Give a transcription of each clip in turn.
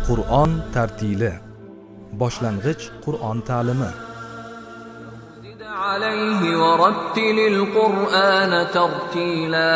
Qur'on tartili. Boshlang'ich Qur'on ta'limi. زد عليه ورتل القرآن ترتيلا.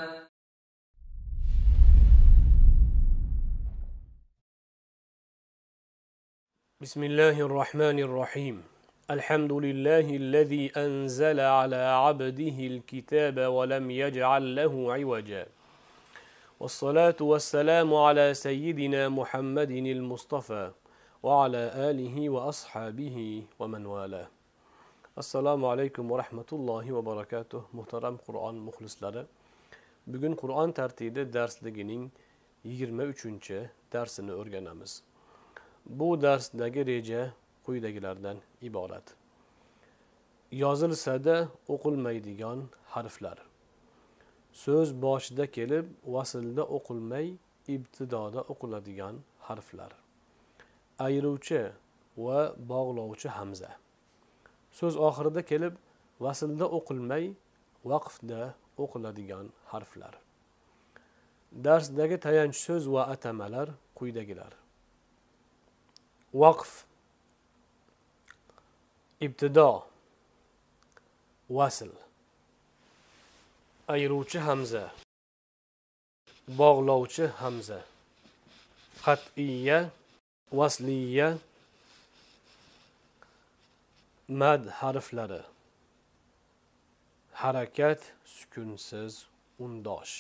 بسم الله الرحمن الرحيم. الحمد لله الذي أنزل على عبده الكتاب ولم يجعل له عوجا. والصلاة والسلام على سيدنا محمد المصطفى وعلى آله وأصحابه ومن والاه. Assalomu alaykum va rahmatullohi va barakatuh. Muhtaram Qur'on muxlislari. Bugun Qur'on tartili darsligining 23-darsini o'rganamiz. Bu darsdagi reja quyidagilardan iborat. Yozilsa-da o'qilmaydigan harflar. So'z boshida kelib, vaslda o'qilmay, ibtidoda o'qiladigan harflar. Ayiruvchi va bog'lovchi hamza. So'z oxirida kelib, vaslda o'qilmay, vaqfda o'qiladigan harflar. Darsdagi tayanch so'z va atamalar quyidagilar. Vaqf, ibtido, vasl. Ayiruvchi hamza, bog'lovchi hamza, qat'iyya, vasliyya, mad harflari, harakat, sukunsiz, undosh.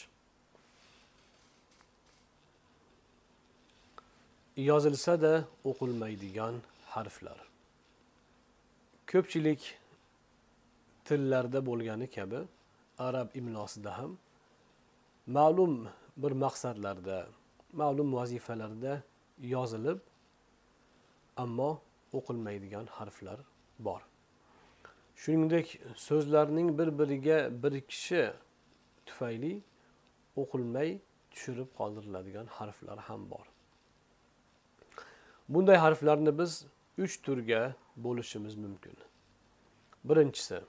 Yozilsa-da o'qilmaydigan harflar. Ko'pchilik tillarda bo'lgani kabi arab imlosida ham ma'lum bir maqsadlarda, ma'lum vazifalarda yozilib, ammo o'qilmaydigan harflar bor. Shuningdek, so'zlarning bir-biriga birikishi tufayli o'qilmay tushirib qoldiriladigan harflar ham bor. Bunday harflarni biz 3 turga bo'lishimiz mumkin. Birinchisi,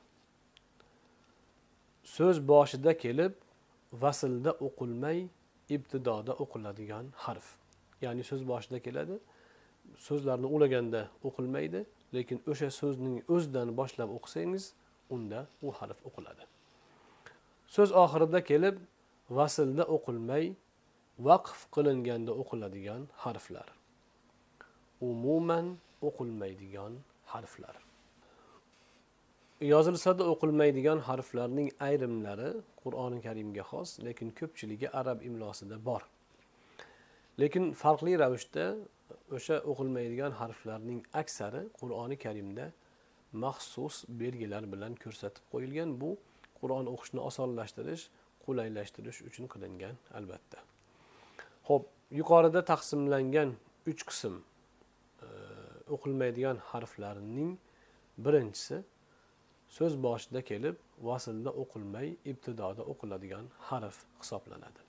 so'z boshida kelib, vaslda o'qilmay, ibtidoda o'qiladigan harf. Ya'ni so'z boshida keladi, so'zlarni ulaganda o'qilmaydi, lekin o'sha so'zning o'zidan boshlab o'qisangiz, unda u harf o'qiladi. So'z oxirida kelib, vaslda o'qilmay, vaqf qilinganda o'qiladigan harflar. Umuman o'qilmaydigan harflar. Yozilsa-da o'qilmaydigan harflarning ayrimlari Qur'oni Karimga xos, lekin ko'pchiligi arab imlosida bor. Lekin farqli ravishda o'sha o'qilmaydigan harflarning aksari Qur'oni Karimda maxsus belgilar bilan ko'rsatib qo'yilgan. Bu Qur'on o'qishni osonlashtirish, qulaylashtirish uchun qilingan albatta. Xo'p, yuqorida taqsimlangan 3 qism o'qilmaydigan harflarning birinchisi so'z boshida kelib, vaslda o'qilmay, ibtidoda o'qiladigan harf hisoblanadi.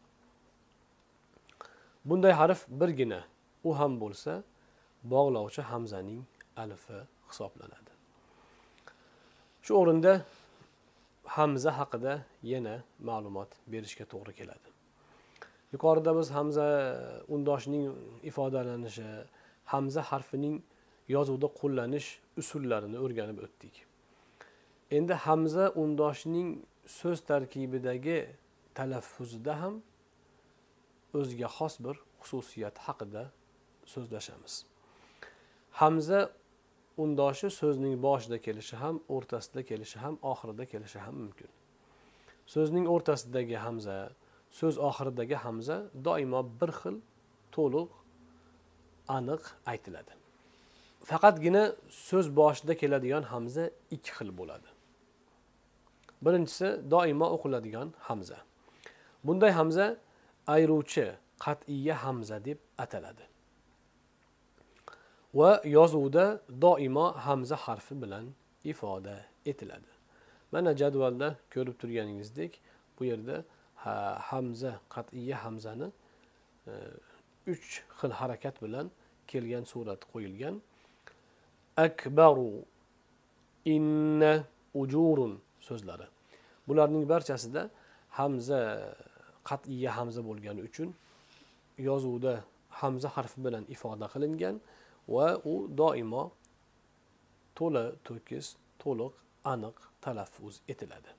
Bunday harf birgina, u ham bo'lsa, bog'lovchi hamzaning alifi hisoblanadi. Shu o'rinda hamza haqida yana ma'lumot berishga to'g'ri keladi. Yuqorida biz hamza undoshining ifodalanishi, hamza harfining yozuvda qo'llanish usullarini o'rganib o'tdik. Endi hamza undoshining so'z tarkibidagi talaffuzida ham o'ziga xos bir xususiyat haqida so'zlashamiz. Hamza undoshi so'zning boshida kelishi ham, o'rtasida kelishi ham, oxirida kelishi ham mumkin. So'zning o'rtasidagi hamza, so'z oxiridagi hamza doimo bir xil, to'liq, aniq aytiladi. Faqatgina so'z boshida keladigan hamza 2 xil bo'ladi. Birinchisi doimo o'qiladigan hamza. Bunday hamza ayiruvchi, qat'iyya hamza deb ataladi. Va yozuvda doimo hamza harfi bilan ifoda etiladi. Mana jadvalda ko'rib turganingizdek, bu yerda hamza, qat'iyya hamzani 3 xil harakat bilan kelgan surat qo'yilgan. Akbaru, inna, ujurun so'zlari. Bularning barchasida hamza qat'iyya hamza bo'lgani uchun yozuvda hamza harfi bilan ifoda qilingan va u doimo to'la, to'kis, to'liq, aniq talaffuz etiladi.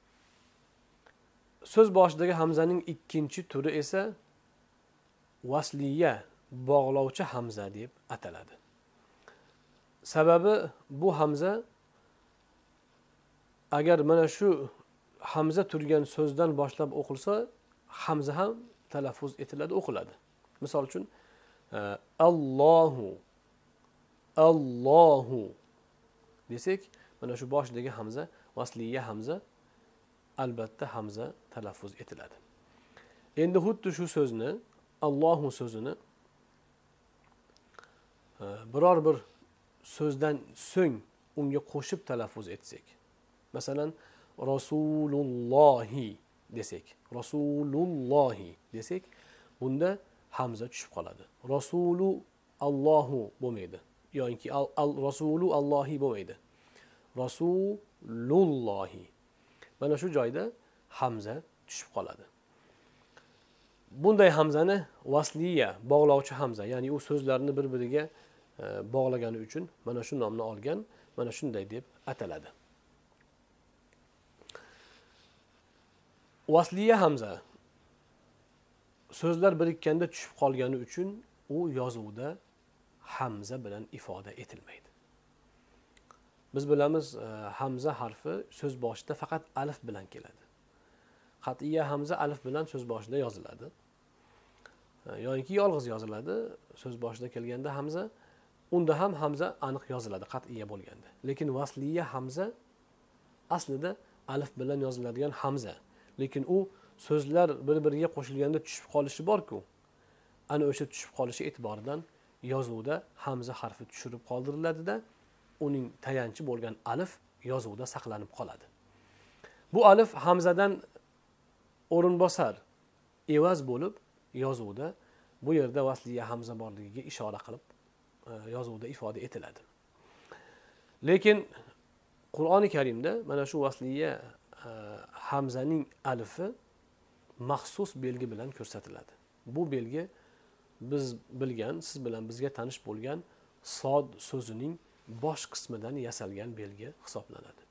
So'z boshidagi hamzaning ikkinchi turi esa vasliya, bog'lovchi hamza deb ataladi. Sababi bu hamza agar mana shu hamza turgan so'zdan boshlab o'qilsa, hamza ham talaffuz etiladi, o'qiladi. Misol uchun Allohu, Allohu desak, mana shu boshidagi hamza vasliya hamza, albatta hamza talaffuz etiladi. Endi xuddi shu so'zni, Allohu so'zini biror bir so'zdan so'ng unga qo'shib talaffuz etsak, masalan Rasulullohi desak, Rasulullohi desak, bunda hamza tushib qoladi. Rasulu Allohu bo'lmaydi. Yoki Rasulu Allohi bo'lmaydi. Rasulullohi. Mana shu joyda hamza tushib qoladi. Bunday hamzani vasliya, bog'lovchi hamza, ya'ni u so'zlarni bir-biriga bog'lagani uchun mana shu nomni olgan, mana shunday deb ataladi. Vasliya hamza so'zlar birikkanda tushib qolgani uchun u yozuvda hamza bilan ifoda etilmaydi. Biz bilamiz, hamza harfi so'z boshida faqat alif bilan keladi. Qat'iyya hamza alif bilan so'z boshida yoziladi. Yoki yolg'iz yoziladi. So'z boshida kelganda hamza, unda ham hamza aniq yoziladi qat'iyya bo'lganda. Lekin vasliya hamza aslida alif bilan yoziladigan hamza. Lekin u so'zlar bir-biriga qo'shilganda tushib qolishi bor-ku. Ana o'sha tushib qolishi e'tiboridan yozuvda hamza harfi tushirib qoldiriladi-da, uning tayanchi bo'lgan alif yozuvda saqlanib qoladi. Bu alif hamzadan o'rinbosar, evaz bo'lib yozuvda bu yerda vasliya hamza borligiga ishora qilib yozuvda ifoda etiladi. Lekin Qur'oni Karimda mana shu vasliya hamzaning alifi maxsus belgi bilan ko'rsatiladi. Bu belgi biz bilgan, siz bilan bizga tanish bo'lgan sod so'zining bosh qismidan yasalgan belgi hisoblanadi.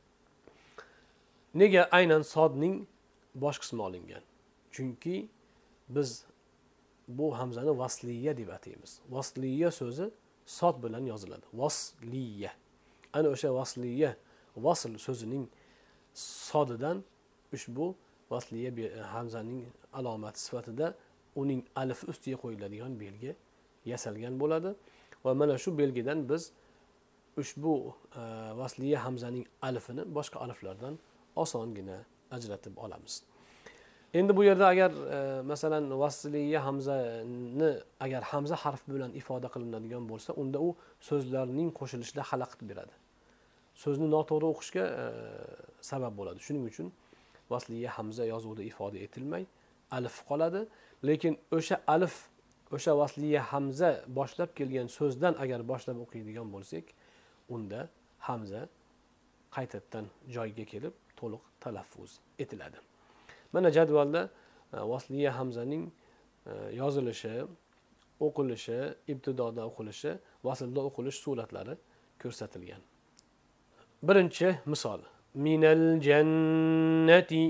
Nega aynan sodning bosh qismi olingan? Chunki biz bu hamzani vasliya deb ataymiz. Vasliya so'zi sod bilan yoziladi. Vasliya. Ana o'sha vasliya, vasl so'zining sodidan ushbu vasliya hamzaning alomati sifatida uning alifi ustiga qo'yiladigan belgi yasalgan bo'ladi va mana shu belgidan biz ushbu vasliya hamzaning alifini boshqa aliflardan osongina ajratib olamiz. Endi bu yerda agar masalan vasliya hamzani agar hamza harfi bilan ifoda qilinadigan bo'lsa, unda u so'zlarning qo'shilishida xalaqit beradi. So'zni noto'g'ri o'qishga sabab bo'ladi. Shuning uchun vasliya hamza yozuvda ifoda etilmay, alif qoladi. Lekin o'sha alif, o'sha vasliya hamza boshlab kelgan so'zdan agar boshlab o'qiydigan bo'lsak, unda hamza qaytadan joyiga kelib to'liq talaffuz etiladi. Mana jadvalda vasliya hamzaning yozilishi, o'qilishi, ibtidoda o'qilishi, vaslda o'qilish suratlari ko'rsatilgan. Birinchi misol: minal jannati,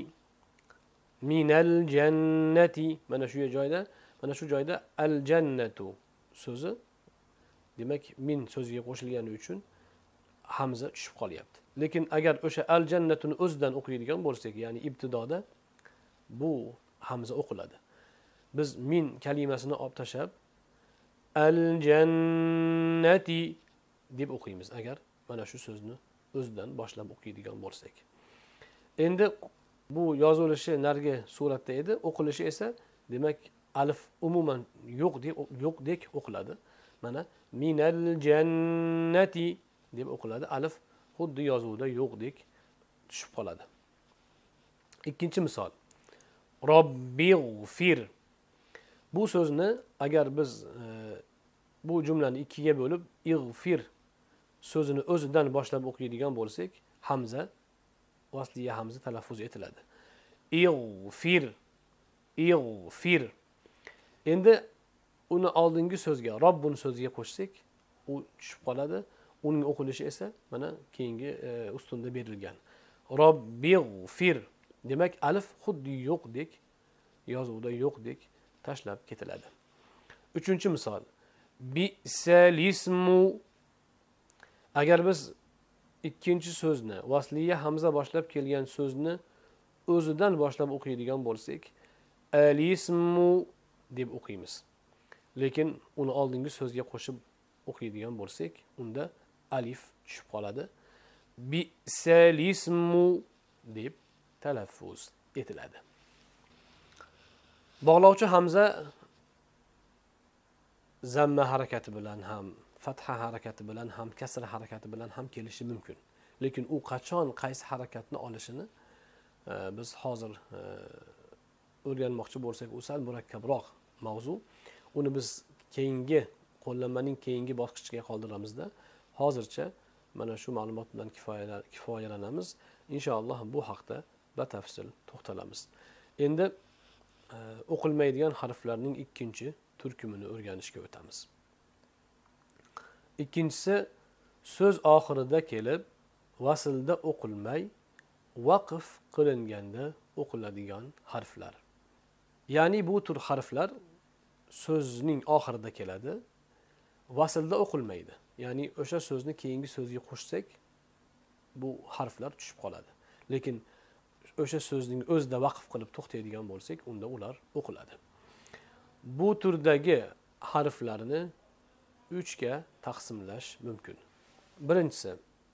minal jannati. Mana shu joyda al jannatu so'zi, demak min so'ziga qo'shilgani uchun hamza tushib qolyapti. Lekin agar o'sha al jannatuni o'zidan o'qiydigan bo'lsak, ya'ni ibtidoda bu hamza o'qiladi. Biz min kalimasini olib tashab al jannati deb o'qiymiz agar mana shu so'zni o'zidan boshlab o'qiydigan bo'lsak. Endi bu yozilishi nargi suratda edi, o'qilishi esa demak alif umuman yo'qdek o'qiladi. Mana minal jannati deb o'qiladi. Alif xuddi yozuvda yo'qdek tushib qoladi. Ikkinchi misol: Robbighfir. Bu so'zni agar biz bu jumlani ikkiga bo'lib ig'fir so'zini o'zidan boshlab o'qiydigan bo'lsak, hamza, vasliya hamza talaffuz etiladi. Ig'fir, ig'fir. Endi uni oldingi so'zga robbun so'ziga qo'shsak, u tushib qoladi. Uning o'qilishi esa mana keyingi ustunda berilgan. Robbighfir demak alif xuddi yo'qdek, yozuvda yo'qdek tashlab ketiladi. Uchinchi misol. Bisalismu. Agar biz ikkinchi so'zni vasliya hamza boshlab kelgan so'zni o'zidan boshlab o'qiydigan bo'lsak, alismu deb o'qiymiz. Lekin uni oldingi so'zga qo'shib o'qiydigan bo'lsak, unda alif tushib qoladi. Bisalismu deb talaffuz etiladi. Bog'lovchi hamza zamma harakati bilan ham, fatha harakati bilan ham, kasra harakati bilan ham kelishi mumkin. Lekin u qachon qaysi harakatni olishini biz hozir o'rganmoqchi bo'lsak, u sal murakkabroq mavzu. Uni biz keyingi qo'llanmaning keyingi bosqichiga qoldiramizda. Hozircha mana shu ma'lumot bilan kifoyalanamiz. Inshaalloh bu haqda batafsil to'xtalamiz. Endi o'qilmaydigan harflarning ikkinchi turkumini o'rganishga o'tamiz. Ikkinchisi so'z oxirida kelib, vaslda o'qilmay, vaqf qilinganda o'qiladigan harflar. Ya'ni bu tur harflar so'zning oxirida keladi, vaslda o'qilmaydi. Ya'ni o'sha so'zni keyingi so'zga qo'shsak, bu harflar tushib qoladi. Lekin o'sha so'zning o'zida vaqf qilib to'xtaydigan bo'lsak, unda ular o'qiladi. Bu turdagi harflarni 3 ga taqsimlash mumkin. Birinchisi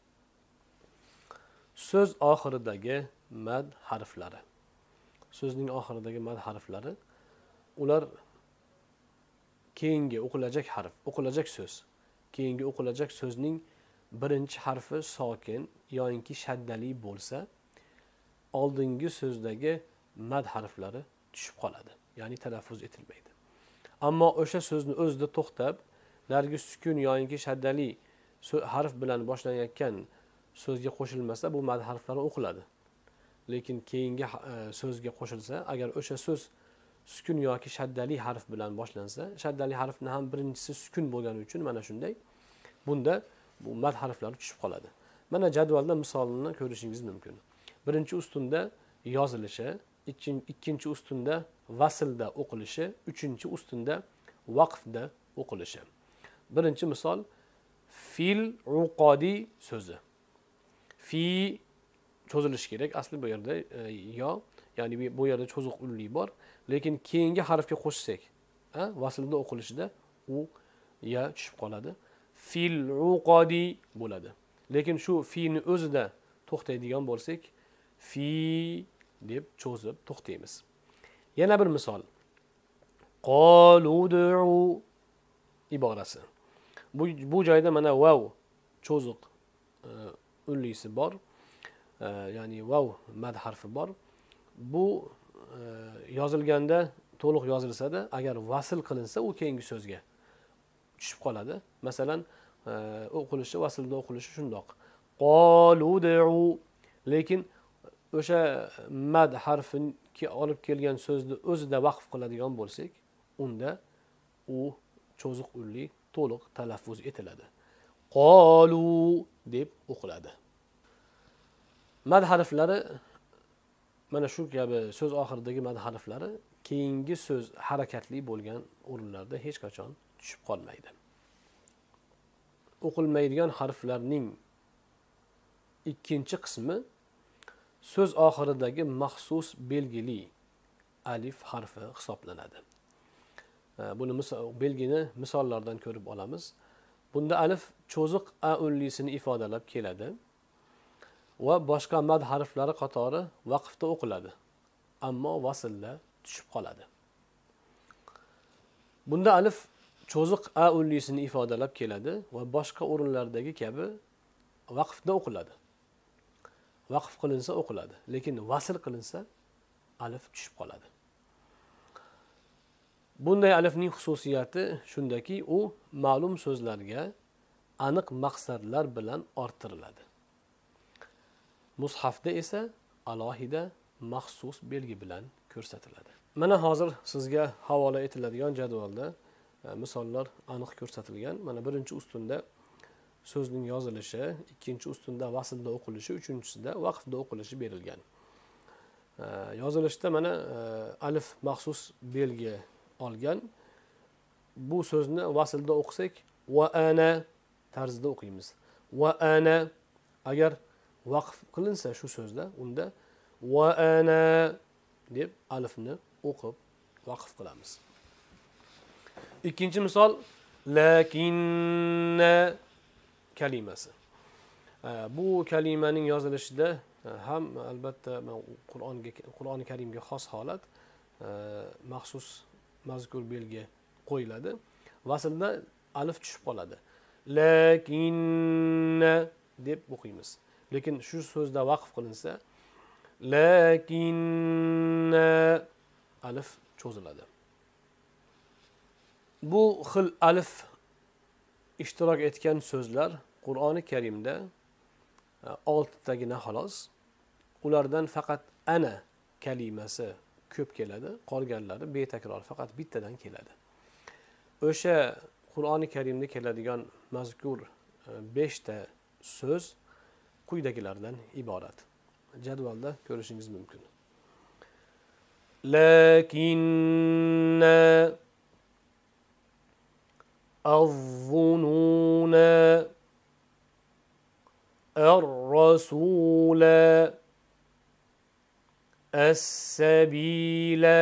so'z oxiridagi mad harflari. So'zning oxiridagi mad harflari ular keyingi o'qilajak harf, o'qilajak so'z. Keyingi o'qilajak so'zning birinchi harfi sokin yoki shaddali bo'lsa, oldingi so'zdagi mad harflari tushib qoladi. Ya'ni talaffuz etilmaydi. Ammo o'sha so'zni o'zida to'xtab, narigi sukun yoki shaddali harf bilan boshlanayotgan so'zga qo'shilmasa, bu mad harflari o'qiladi. Lekin keyingi so'zga qo'shilsa, agar o'sha so'z sukun yoki shaddali harf bilan boshlansa, shaddali harfni ham birinchisi sukun bo'lgani uchun mana shunday, bunda bu mad harflari tushib qoladi. Mana jadvalda misolini ko'rishingiz mumkin. Birinchi ustunda yozilishi, ikkinchi ustunda vaslda o'qilishi, uchinchi ustunda vaqfda o'qilishi. Birinchi misol fil uqodi so'zi. Fi cho'zilishi kerak. Asli bu yerda yo, ya'ni bu yerda cho'ziq unli bor, lekin keyingi harfga qo'shsak, vaslda o'qilishida u ya tushib qoladi. Fil uqodi bo'ladi. Lekin shu fi'ni o'zida to'xtaydigan bo'lsak, fi deb cho'zib to'xtaymiz. Yana bir misol. Qolud'u iborasi. Bu joyda mana vav cho'ziq unlisi bor. Ya'ni vav mad harfi bor. Bu yozilganda to'liq yozilsa-da, agar vasl qilinsa, u keyingi so'zga tushib qoladi. Masalan, o'qilishi, vaslda o'qilishi shundoq. Qolud'u. Lekin o'sha mad harfini olib kelgan so'zni o'zida vaqf qiladigan bo'lsak, unda u cho'ziq unli to'liq talaffuz etiladi. Qolu deb o'qiladi. Mad harflari mana shu kabi so'z oxiridagi mad harflari keyingi so'z harakatli bo'lgan o'rinlarda hech qachon tushib qolmaydi. O'qilmaydigan harflarning ikkinchi qismi so'z oxiridagi maxsus belgili alif harfi hisoblanadi. Buni belgini misollardan ko'rib olamiz. Bunda alif cho'ziq a unlisini ifodalab keladi va boshqa mad harflari qatori vaqfda o'qiladi, ammo vaslda tushib qoladi. Bunda alif cho'ziq a unlisini ifodalab keladi va boshqa o'rinlardagi kabi vaqfda o'qiladi. Vaqf qilinsa o'qiladi, lekin vasl qilinsa alif tushib qoladi. Bunday alifning xususiyati shundaki, u ma'lum so'zlarga aniq maqsadlar bilan orttiriladi. Mushafda esa alohida maxsus belgi bilan ko'rsatiladi. Mana hozir sizga havola etiladigan jadvalda misollar aniq ko'rsatilgan. Mana birinchi ustunda so'zning yozilishi, ikkinchi ustunda vaslda o'qilishi, uchinchisida vaqfda o'qilishi berilgan. Yozilishda mana alif maxsus belgi olgan. Bu so'zni vaslda o'qisak va ana tarzida o'qiymiz. Va ana agar vaqf qilinsa shu so'zda, unda va ana deb alifni o'qib vaqf qilamiz. Ikkinchi misol lakinna kalimasi. Bu kalimaning yozilishida ham albatta Qur'oni Karimga xos holat maxsus mazkur belgi qo'yiladi. Vaslda alif tushib qoladi. Lakinna deb o'qiymiz. Lekin shu so'zda vaqf qilinsa lakinna alif cho'ziladi. Bu xil alif ishtirok etgan so'zlar Qur'oni Karimda 6 tagina xolos. Ulardan faqat ana kalimasi ko'p keladi, qolganlari betakror faqat bittadan keladi. O'sha Qur'oni Karimda keladigan mazkur 5 ta so'z quyidagilardan iborat. Jadvalda ko'rishingiz mumkin. Lakinna az-zununa ar-rasula as-sabila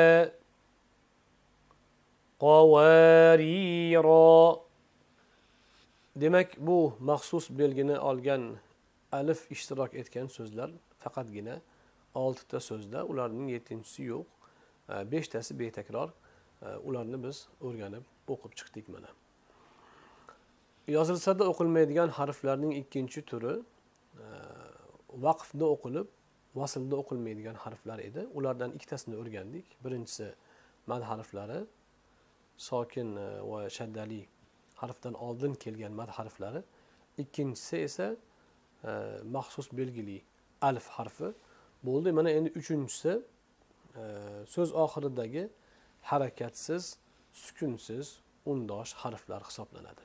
qawarira. Demak, bu maxsus belgini olgan alif ishtirok etgan so'zlar faqatgina 6 ta so'zda, ularning 7-chisi yo'q. 5 tasi betakror. Ularni biz o'rganib o'qib chiqdik mana. Yozilsada o'qilmaydigan harflarning ikkinchi turi vaqfda o'qilib, vaslda o'qilmaydigan harflar edi. Ulardan ikkitasini o'rgandik. Birinchisi mad harflari, sokin va shaddali harfdan oldin kelgan mad harflari. Ikkinchisi esa maxsus belgili alif harfi bo'ldi. Mana endi uchinchisi so'z oxiridagi harakatsiz, sukunsiz undosh harflar hisoblanadi.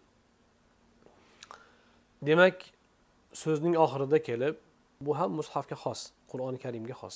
Demak, so'zning oxirida kelib, bu ham mushafga xos, Qur'oni Karimga xos.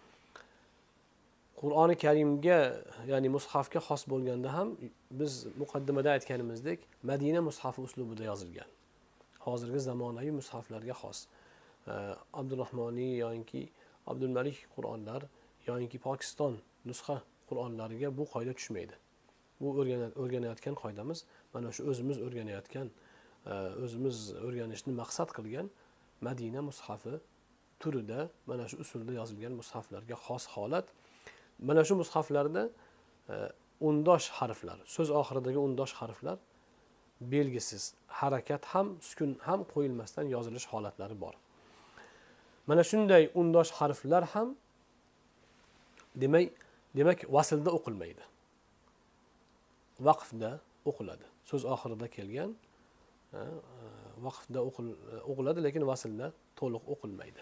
Qur'oni Karimga, ya'ni mushafga xos bo'lganda ham biz muqaddimada aytganimizdek, Madina mushafi uslubida yozilgan. Hozirgi zamonaviy mushaflarga xos. Abdurrahmoniy yoki Abdulmalik Qur'onlar yoki Pokiston nusxa Qur'onlariga bu qoida tushmaydi. Bu o'rganayotgan qoidamiz mana shu o'zimiz o'rganayotgan, o'zimiz o'rganishni maqsad qilgan Madina mushafi turida mana shu usulda yozilgan mushaflarga xos holat. Mana shu mushaflarda undosh harflar, so'z oxiridagi undosh harflar belgisiz, harakat ham, sukun ham qo'yilmasdan yozilish holatlari bor. Mana shunday undosh harflar ham demak vaslda o'qilmaydi. Vaqfda o'qiladi. So'z oxirida kelgan vaqfda o'qiladi, lekin vaslda to'liq o'qilmaydi.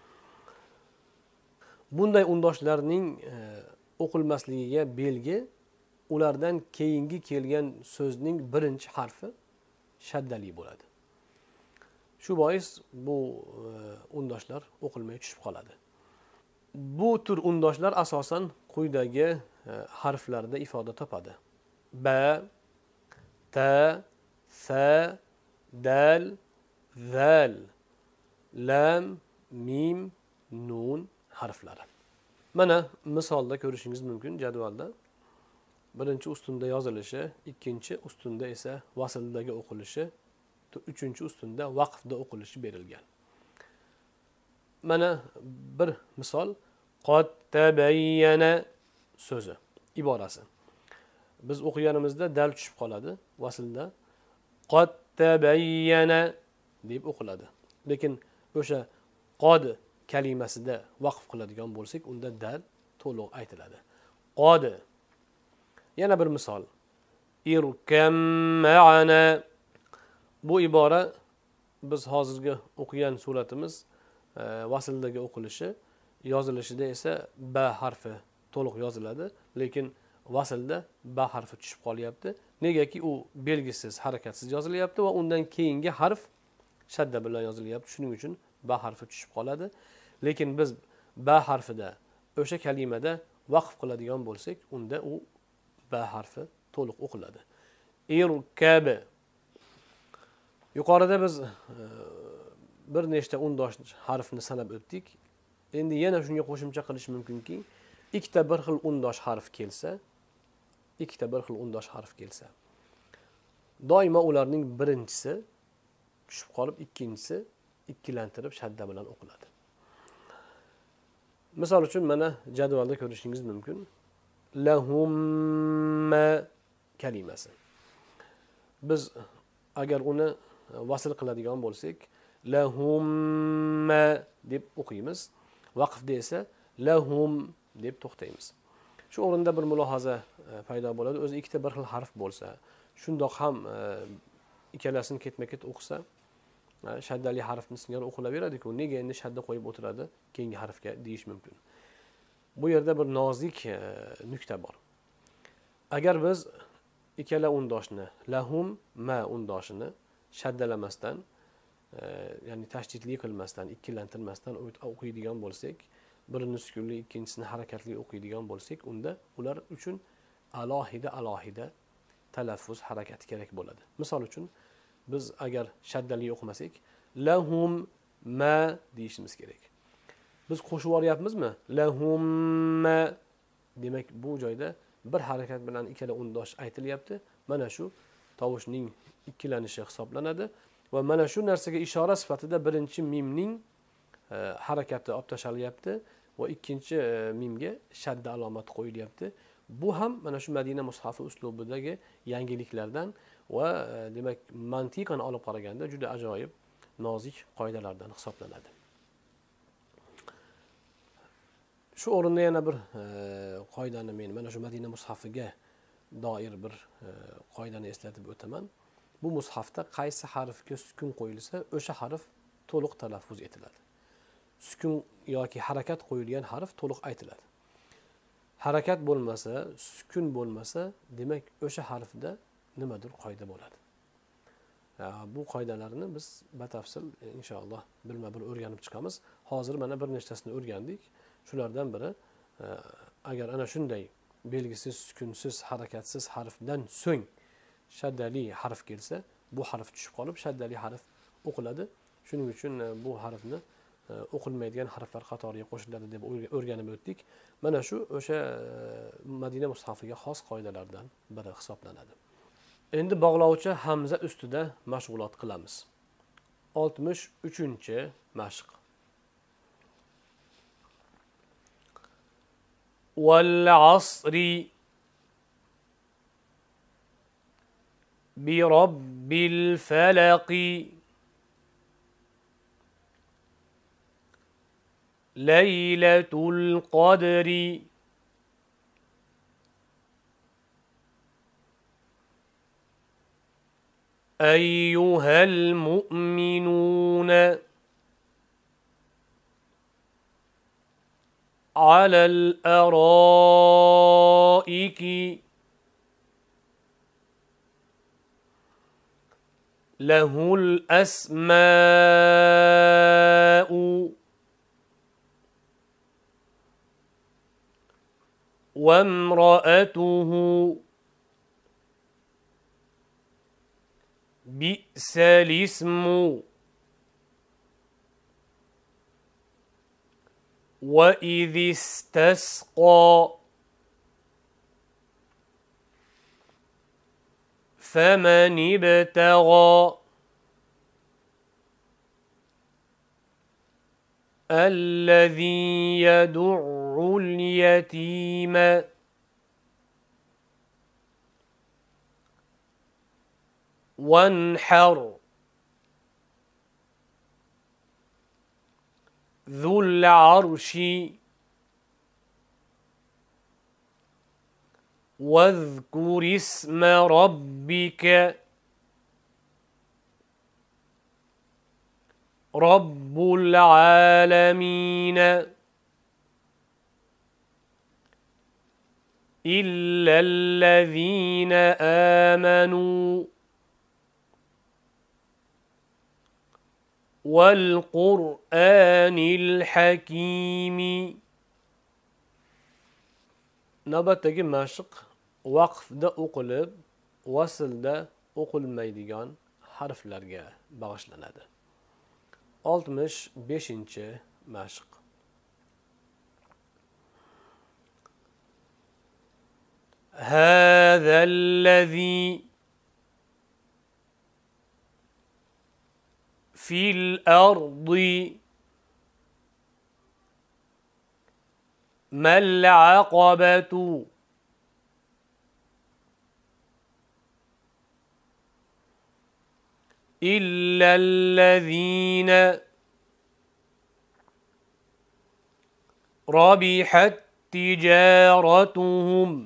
Bunday undoshlarning o'qilmasligiga belgi ulardan keyingi kelgan so'zning birinchi harfi shaddali bo'ladi. Shu bois bu undoshlar o'qilmay tushib qoladi. Bu tur undoshlar asosan quyidagi harflarda ifoda topadi. Ba, ta, sa, dal, zal, lam, mim, nun harflari. Mana misolda ko'rishingiz mumkin jadvalda. Birinchi ustunda yozilishi, ikkinchi ustunda esa vasldagi o'qilishi, uchinchi ustunda vaqfda o'qilishi berilgan. Mana bir misol qad tabayyana so'zi, iborasi. Biz o'qiganimizda dal tushib qoladi vaslda. Qad tabayyana deb o'qiladi. Lekin o'sha qod kalimasida vaqf qiladigan bo'lsak, unda dal to'liq aytiladi. Qod. Yana bir misol. Irkam ma'ana. Bu ibora biz hozirgi o'qigan suratimiz vasldagi o'qilishi, yozilishida esa ba harfi to'liq yoziladi, lekin vaslda ba harfi tushib qolyapti. Negaki u belgisiz, harakatsiz yozilyapti va undan keyingi harf shadda bilan yozilyapti. Shuning uchun ba harfi tushib qoladi. Lekin biz ba harfida o'sha kalimada vaqf qiladigan bo'lsak, unda u ba harfi to'liq o'qiladi. Irkab. Yuqorida biz bir nechta undosh harfni sanab o'tdik. Endi yana shunga qo'shimcha qilish mumkinki, ikkita bir xil undosh harf kelsa, doimo ularning birinchisi tushib qolib, ikkinchisi ikkilantirib shadda bilan o'qiladi. Misol uchun mana jadvalda ko'rishingiz mumkin. Lahumma kalimasi. Biz agar uni vasl qiladigan bo'lsak, lahumma deb o'qiymiz. Vaqfda esa lahum deb to'xtaymiz. Shu o'rinda bir mulohaza paydo bo'ladi. O'zi ikkita bir xil harf bo'lsa, shundoq ham ikkalasini ketma-ket o'qisa, shaddali harfni singari o'qilaveradi-ku, nega endi shadda qo'yib o'tiradi keyingi harfga deyish mumkin. Bu yerda bir nozik nuqta bor. Agar biz ikkala undoshni, lahum ma undoshini shaddalamasdan, ya'ni tashdidli qilmasdan, ikkilantirmasdan o'qiydigan bo'lsak, birini sukunli, ikkinchisini harakatli o'qiydigan bo'lsak, unda ular uchun alohida talaffuz harakati kerak bo'ladi. Misol uchun biz agar shaddali o'qimasak, lahum ma deyishimiz kerak. Biz qo'shib yuboryapmizmi? Lahum ma. Demak, bu joyda bir harakat bilan ikkala undosh aytilyapti. Mana shu tovushning ikkilanishi hisoblanadi va mana shu narsaga ishora sifatida birinchi mimning harakati olib tashalyapti va ikkinchi mimga shadda alomati qo'yilyapti. Bu ham mana shu Madina mushafi uslubidagi yangiliklardan va demak mantiqan olib qaraganda juda ajoyib, nozik qoidalardan hisoblanadi. Shu o'rinda yana bir qoidani men mana shu Madina mushafiga doir bir qoidani eslatib o'taman. Bu mushafda qaysi harfga sukun qo'yilsa, o'sha harf to'liq talaffuz etiladi. Sukun yoki harakat qo'yilgan harf to'liq aytiladi. Harakat bo'lmasa, sukun bo'lmasa, demak o'sha harfda nimadir qoida bo'ladi. Bu qoidalarni biz batafsil inshaalloh bilma-bir o'rganib chiqamiz. Hozir mana bir nechtasini o'rgandik. Shulardan biri agar ana shunday belgisiz, sukunsiz, harakatsiz harfdan so'ng shaddali harf kelsa, bu harf tushib qolib shaddali harf o'qiladi. Shuning uchun bu harfni o'qilmaydigan harflar qatoriga qo'shiladi deb o'rganib o'tdik. Mana shu o'sha Madina mushafiga xos qoidalardan biri hisoblanadi. Endi bog'lovchi hamza ustida mashg'ulot qilamiz. 63-mashq. والعصر برب الفلق ليلة القدر أيها المؤمنون على الأرائك له الأسماء وامرأته بئس الاسم وإذ استسقى فمن ابتغى الذي يدع اليتيم وانحر ذو العرش واذكر اسم ربك رب العالمين إلا الذين آمنوا والقرآن الحكيم. navbatdagi mashq vaqfda o'qilib, vaslda o'qilmaydigan harflarga bag'ishlanadi. 65-mashq. هذا الذي في الأرض ما العقبة إلا الذين ربحت تجارتهم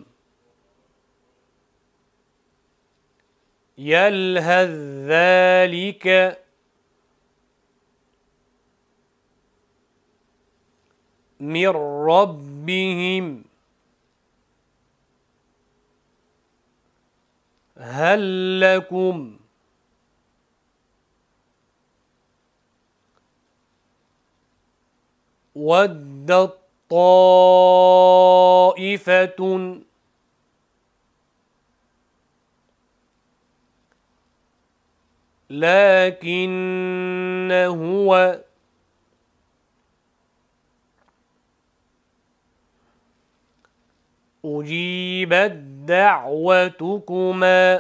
يلهث ذلك من ربهم هل لكم ودت طائفة لكن هو أجيبت دعوتكما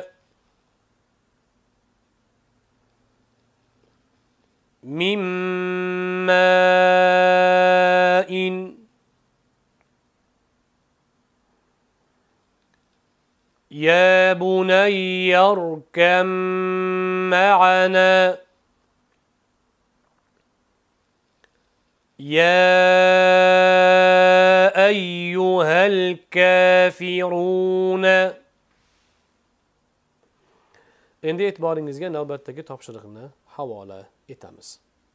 من ماء يا بني اركب معنا يا أيها الكافرون. Endi e'tiboringizga navbatdagi topshiriqni havola etamiz.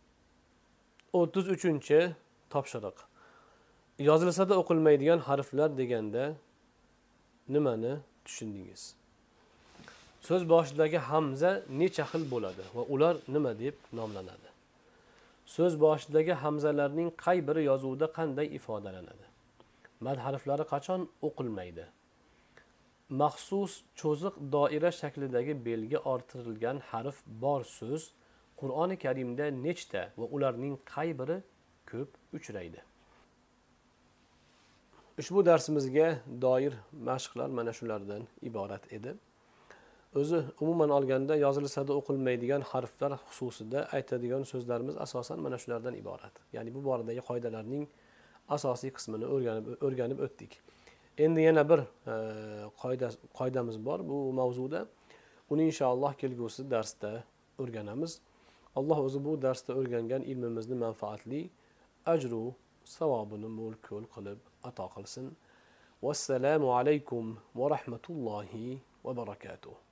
33-topshiriq. Yozilsada o'qilmaydigan harflar deganda nimani tushundingiz? So'z boshidagi hamza necha xil bo'ladi va ular nima deb nomlanadi? So'z boshidagi hamzalarning qay biri yozuvda qanday ifodalanadi? Mad harflari qachon o'qilmaydi? Maxsus cho'ziq doira shaklidagi belgi orttirilgan harf bor so'z Qur'oni Karimda nechta va ularning qay biri ko'p uchraydi? Ushbu darsimizga doir mashqlar mana shulardan iborat edi. O'zi umuman olganda yozilsada o'qilmaydigan harflar xususida aytadigan so'zlarimiz asosan mana shulardan iborat. Ya'ni bu boradagi qoidalarning asosiy qismini o'rganib o'tdik. Endi yana bir qoidamiz bor bu mavzuda. Uni inshaalloh kelgusi darsda o'rganamiz. Alloh o'zi bu darsda o'rgangan ilmimizni manfaatli, ajru savobini mo'l-ko'l qilib ato qilsin. Vassalamu alaykum va rahmatullohi va barakatuh.